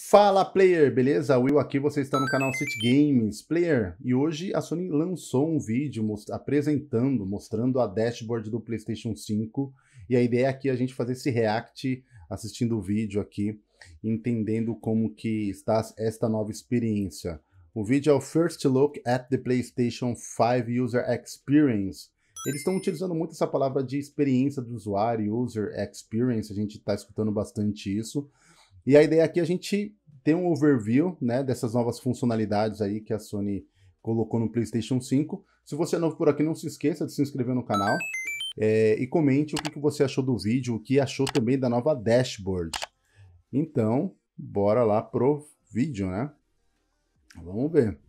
Fala, player, beleza? Will aqui, você está no canal City Games, player. E hoje a Sony lançou um vídeo mostrando a dashboard do PlayStation 5. E a ideia aqui é a gente fazer esse react assistindo o vídeo aqui, entendendo como que está esta nova experiência. O vídeo é o First Look at the PlayStation 5 User Experience. Eles estão utilizando muito essa palavra de experiência do usuário, User Experience, a gente está escutando bastante isso. E a ideia aqui é a gente ter um overview, né, dessas novas funcionalidades aí que a Sony colocou no PlayStation 5. Se você é novo por aqui, não se esqueça de se inscrever no canal e comente o que você achou do vídeo, o que achou também da nova dashboard. Então, bora lá pro vídeo, né? Vamos ver.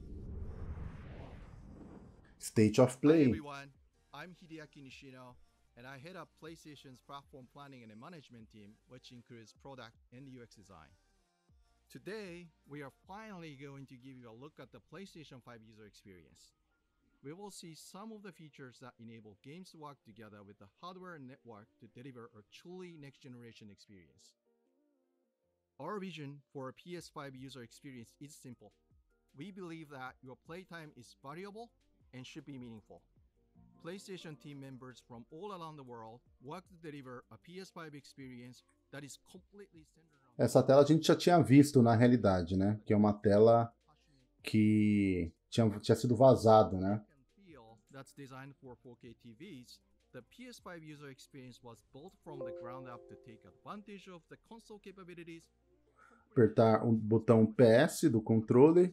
State of Play. Hi everyone, I'm Hideaki Nishino, and I head up PlayStation's platform planning and management team, which includes product and UX design. Today, we are finally going to give you a look at the PlayStation 5 user experience. We will see some of the features that enable games to work together with the hardware and network to deliver a truly next-generation experience. Our vision for a PS5 user experience is simple. We believe that your playtime is valuable and should be meaningful. PlayStation team members from all around the world work to deliver a PS5 experience that is completely centered around... Essa tela a gente já tinha visto na realidade, né? Que é uma tela que tinha sido vazado, né? That's designed for 4K TVs. The PS5 user experience was built from the ground up to take advantage of the console capabilities. Apertar o botão PS do controle.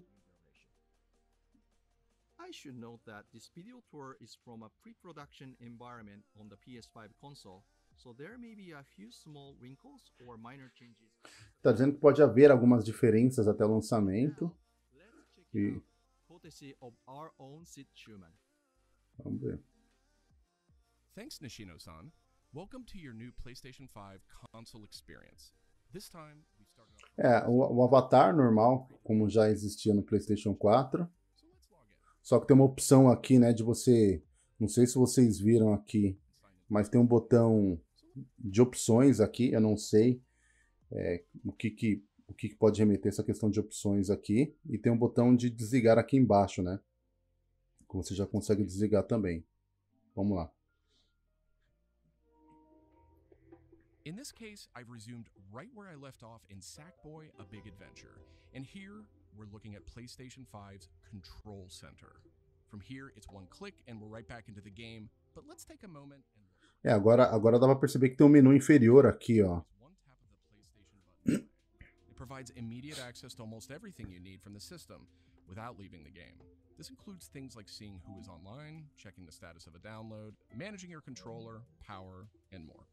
I should note that this video tour is from a pre-production environment on the PS5 console, so there may be a few small wrinkles or minor changes. Está dizendo que pode haver algumas diferenças até o lançamento. Now, let's check it out, courtesy of our own Sid Schumann. Vamos ver. Thanks, Nishino-san. Welcome to your new PlayStation 5 console experience. This time, we started off... O avatar normal, como já existia no PlayStation 4. Só que tem uma opção aqui, né, de você... Não sei se vocês viram aqui, mas tem um botão de opções aqui, eu não sei o que pode remeter essa questão de opções aqui. E tem um botão de desligar aqui embaixo, né? Que você já consegue desligar também. Vamos lá. In this case, I've resumed right where I left off in Sackboy: A Big Adventure. And here, we're looking at PlayStation 5's Control Center. From here, it's one click and we're right back into the game. But let's take a moment and... Agora dá pra perceber que tem um menu inferior aqui, ó. One tap of the PlayStation button. It provides immediate access to almost everything you need from the system without leaving the game. This includes things like seeing who is online, checking the status of a download, managing your controller, power, and more.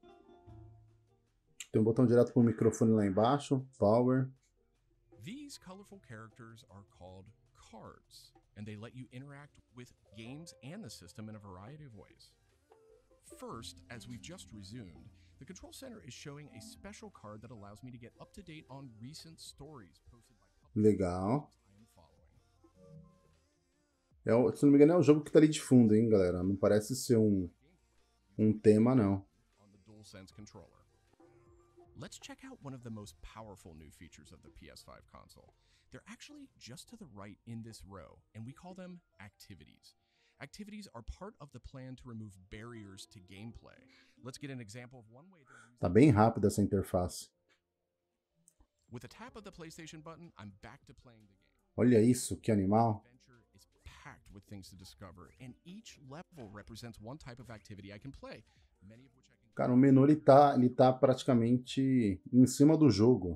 Tem um botão direto pro microfone lá embaixo, power. These colorful characters are called cards, and they let you interact with games and the system in a variety of ways. First, as we've just resumed, the Control Center is showing a special card that allows me to get up to date on recent stories posted by publishers Legal. I am following. Se não me engano, é o jogo que tá ali de fundo, hein, galera? Não parece ser um tema, não. On the DualSense controller. Let's check out one of the most powerful new features of the PS5 console. They're actually just to the right in this row, and we call them activities. Activities are part of the plan to remove barriers to gameplay. Let's get an example of one way they're using... Tá bem rápida essa interface. With a tap of the PlayStation button, I'm back to playing the game. Olha isso, que animal. Adventure is packed with things to discover, and each level represents one type of activity I can play, many of which I can... Cara, o menu ele tá praticamente em cima do jogo.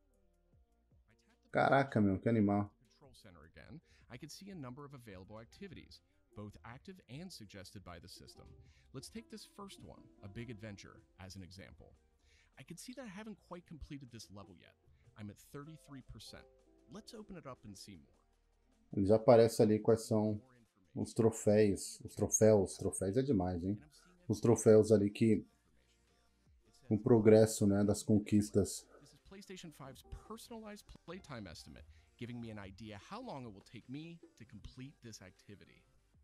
Caraca, meu, que animal. Control Center again, I can see a number of available activities, both active and suggested by the system. Let's take this first one, A Big Adventure, as an example. I can see that I haven't quite completed this level yet. I'm at 33%. Let's open it up and see more. Ele já aparece ali quais são os troféus. Troféus é demais, hein? Os troféus ali que... O progresso, né, das conquistas. This is PlayStation 5's personalized playtime estimate, giving me an idea how long it will take me to complete this activity.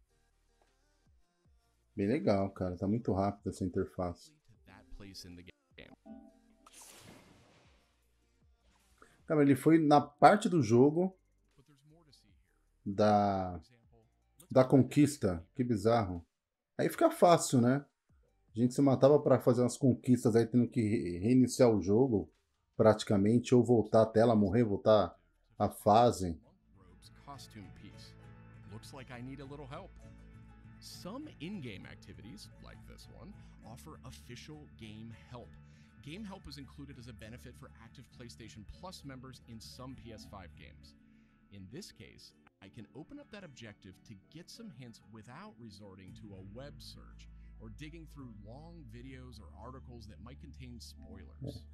Bem legal, cara. Tá muito rápido essa interface. To that place in the game. Cara, ele foi na parte do jogo But there's more to see here. da, For example, let's da go conquista. Que bizarro. Aí fica fácil, né? A gente se matava pra fazer umas conquistas aí, tendo que reiniciar o jogo, praticamente, ou voltar a tela, morrer, voltar a fase. Monk Robe's costume piece. Looks like I need a little help. Some in-game activities, like this one, offer official game help. Game help is included as a benefit for active PlayStation Plus members in some PS5 games. In this case, I can open up that objective to get some hints without resorting to a web search or digging through long videos or articles that might contain spoilers.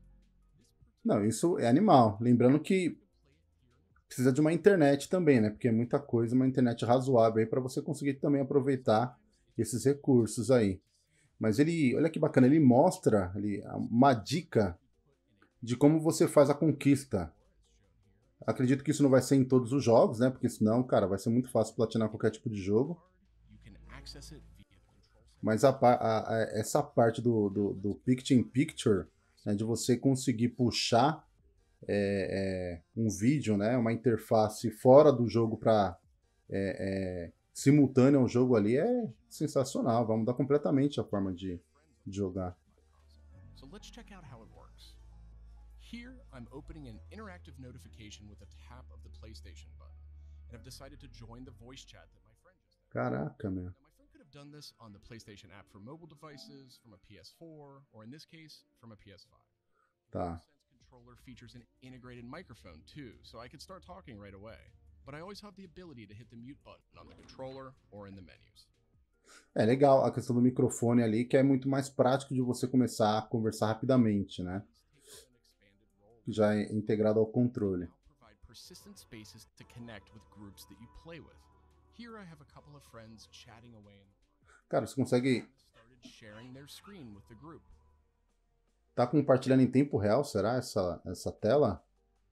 Não, isso é animal. Lembrando que precisa de uma internet também, né? Porque é muita coisa, uma internet razoável aí para você conseguir também aproveitar esses recursos aí. Mas ele, olha que bacana, ele mostra uma dica de como você faz a conquista. Acredito que isso não vai ser em todos os jogos, né? Porque senão, cara, vai ser muito fácil platinar qualquer tipo de jogo. You can access it via the control center. Mas essa parte do Picture-in-Picture, né, de você conseguir puxar um vídeo, né, uma interface fora do jogo para simultânea ao jogo ali, é sensacional. Vai mudar completamente a forma de jogar. So let's check out how it works. Here, I'm opening an interactive notification with a tap of the PlayStation button, and I've decided to join the voice chat that my friend just added. Caraca, meu. Now, my friend could have done this on the PlayStation app for mobile devices, from a PS4, or in this case, from a PS5. Tá. The controller features an integrated microphone too, so I could start talking right away. But I always have the ability to hit the mute button on the controller or in the menus. É legal a questão do microfone ali, que é muito mais prático de você começar a conversar rapidamente, né? Que já é integrado ao controle. Now provide persistent spaces to connect with groups that you play with. Here I have a couple of friends chatting away in the party. Cara, você consegue Started sharing their screen with the group. tá compartilhando em tempo real, será, essa tela?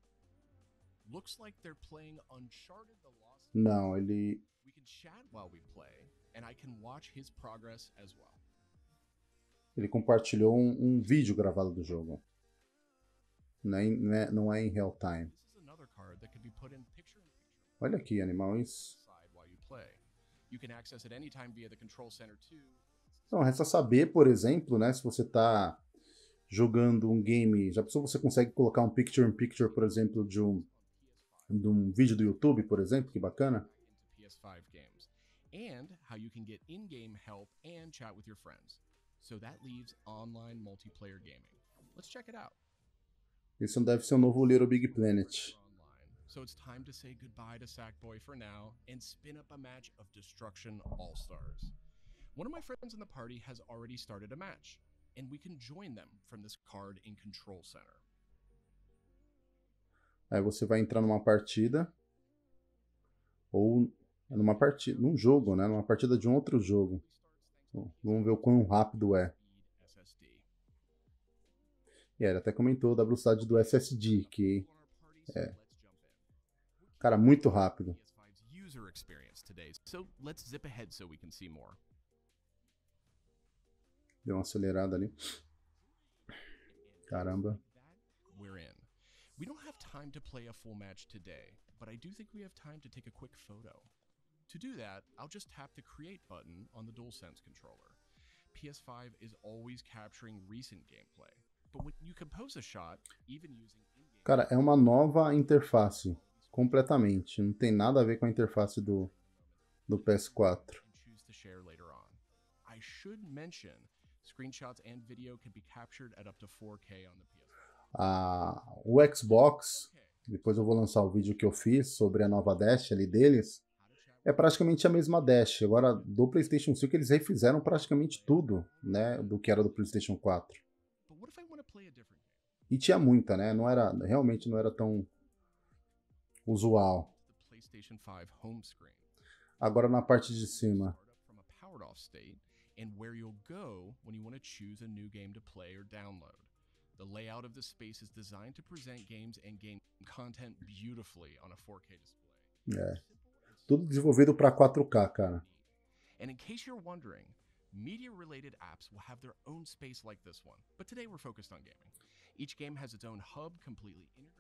Looks like they're playing Uncharted The Lost. Não, ele... We can chat while we play, and I can watch his progress as well. Ele compartilhou um vídeo gravado do jogo. Não é em real time. This is another card that could be put in picture-in-picture Olha aqui, animais. side while you play. You can access it anytime via the control center too. Então, resta saber, por exemplo, né, se você está jogando um game... Já pensou, você consegue colocar um picture-in-picture, por exemplo, de um vídeo do YouTube, por exemplo? Que bacana. Into PS5 games, and how you can get in-game help and chat with your friends. So that leaves online multiplayer gaming. Let's check it out. Esse não deve ser o novo Little Big Planet. Online. So it's time to say goodbye to Sackboy for now and spin up a match of Destruction All-Stars. One of my friends in the party has already started a match, and we can join them from this card in Control Center. Aí você vai entrar numa partida, ou num jogo, né? Numa partida de um outro jogo. Bom, vamos ver o quão rápido é. SSD. E ele até comentou da velocidade do SSD, que, cara, muito rápido. PS5's user experience today. So let's zip ahead so we can see more. Deu uma acelerada ali. Caramba. We're in. We don't have time to play a full match today, but I do think we have time to take a quick photo. To do that, I'll just tap the Create button on the DualSense controller. PS5 is always capturing recent gameplay, but when you compose a shot, even using in-game... Cara, é uma nova interface, completamente. Não tem nada a ver com a interface do PS4. choose to share later on. I should mention, screenshots and video can be captured at up to 4K on the PS5. O Xbox, depois eu vou lançar o vídeo que eu fiz sobre a nova dash ali deles, é praticamente a mesma dash. Agora, do PlayStation 5, eles refizeram praticamente tudo, né, do que era do PlayStation 4. But what if I want to play a different game? E tinha muita, né? Realmente não era tão usual. The PlayStation 5 home screen. Agora na parte de cima. Start up from a powered off state and where you'll go when you want to choose a new game to play or download. The layout of the space is designed to present games and game content beautifully on a 4K display. É. Tudo desenvolvido para 4K, cara. And in case you're wondering, media-related apps will have their own space like this one, but today we're focused on gaming. Each game has its own hub completely integrated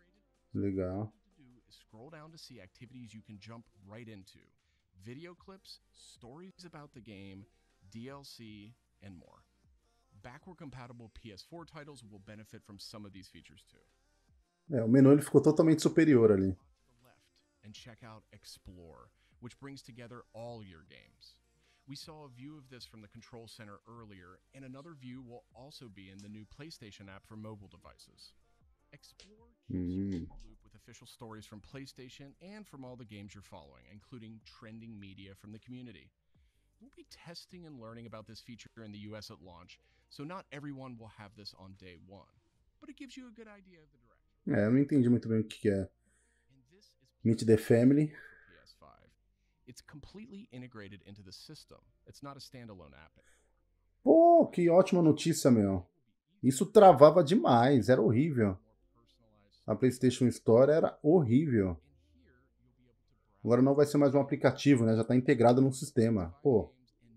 Legal. Scroll down to see activities you can jump right into. Video clips, stories about the game, DLC, and more. Backward-compatible PS4 titles will benefit from some of these features too. O menu ele ficou totalmente superior ali. And check out Explore, which brings together all your games. We saw a view of this from the Control Center earlier, and another view will also be in the new PlayStation app for mobile devices. Explore keeps you in the loop with official stories from PlayStation and from all the games you're following, including trending media from the community. We'll be testing and learning about this feature in the US at launch, so not everyone will have this on day one, but it gives you a good idea of the direction. Eu não entendi muito bem o que é. Meet the Family. PS5. It's completely integrated into the system. It's not a standalone app. Pô, que ótima notícia, meu. Isso travava demais, era horrível. A PlayStation Store era horrível. Agora não vai ser mais um aplicativo, né? Já está integrado no sistema. Pô.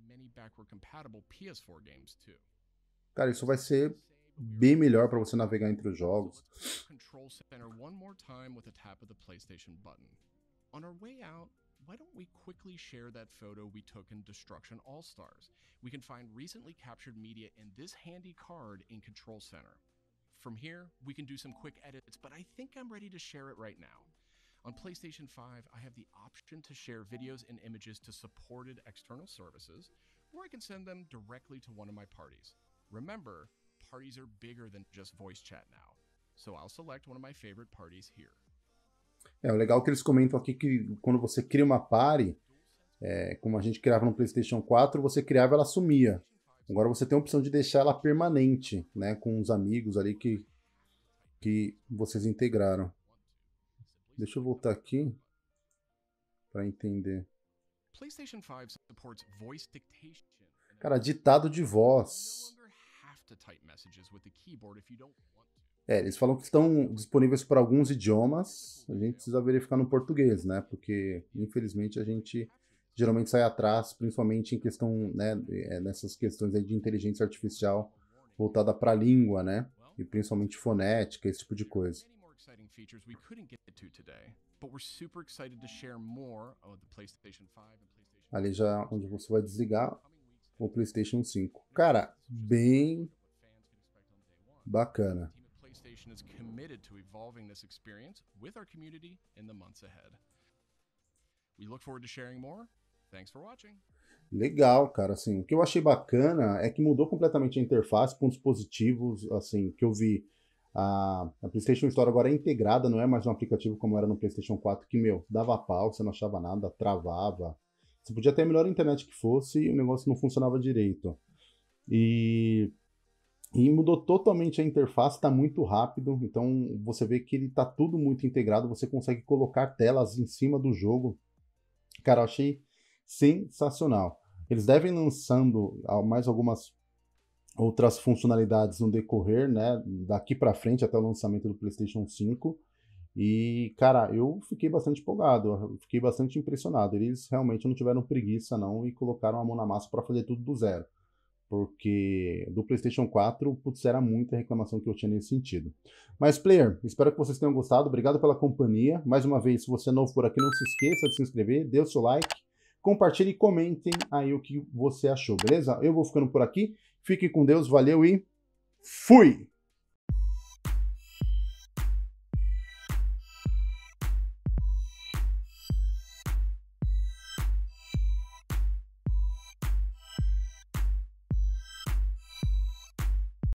Cara, isso vai ser bem melhor para você navegar entre os jogos. Control Center one more time with a tap of the PlayStation button. On our way out, why don't we quickly share that photo we took in Destruction All-Stars? We can find recently captured media in this handy card in Control Center. From here, we can do some quick edits, but I think I'm ready to share it right now. On PlayStation 5, I have the option to share videos and images to supported external services, or I can send them directly to one of my parties. Remember, parties are bigger than just voice chat now, so I'll select one of my favorite parties here. O legal é que eles comentam aqui que quando você cria uma party, como a gente criava no PlayStation 4, você criava e ela sumia. Agora você tem a opção de deixar ela permanente, né, com os amigos ali que vocês integraram. Deixa eu voltar aqui para entender. PlayStation 5 supports voice dictation. Cara, ditado de voz. Eles falam que estão disponíveis para alguns idiomas. A gente precisa verificar no português, né? Porque, infelizmente, a gente geralmente sai atrás, principalmente em questão, né, nessas questões aí de inteligência artificial voltada para a língua, né? E principalmente fonética, esse tipo de coisa. Ali já onde você vai desligar o PlayStation 5. Cara, bem bacana. PlayStation is committed to evolving this experience with our community in the months ahead. We look forward to sharing more. Thanks for watching. Legal, cara, assim, o que eu achei bacana é que mudou completamente a interface, pontos positivos, assim, que eu vi. A PlayStation Store agora é integrada, não é mais um aplicativo como era no PlayStation 4, que, meu, dava pau, você não achava nada, travava. Você podia ter a melhor internet que fosse e o negócio não funcionava direito. E mudou totalmente a interface, está muito rápido, então você vê que ele está tudo muito integrado, você consegue colocar telas em cima do jogo. Cara, eu achei sensacional. Eles devem lançando mais algumas outras funcionalidades no decorrer, né, daqui para frente até o lançamento do PlayStation 5. E, cara, eu fiquei bastante empolgado, eu fiquei bastante impressionado. Eles realmente não tiveram preguiça não e colocaram a mão na massa para fazer tudo do zero. Porque do PlayStation 4, putz, era muita reclamação que eu tinha nesse sentido. Mas, player, espero que vocês tenham gostado. Obrigado pela companhia. Mais uma vez, se você é novo por aqui, não se esqueça de se inscrever, dê o seu like, compartilhe e comentem aí o que você achou, beleza? Eu vou ficando por aqui. Fique com Deus, valeu e fui!